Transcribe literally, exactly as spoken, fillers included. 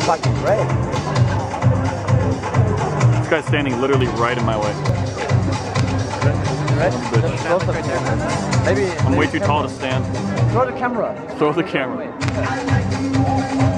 fucking great. This guy's standing literally right in my way. Right? Just close the camera. Maybe, I'm maybe way too camera. tall to stand. Throw the camera. Throw the camera.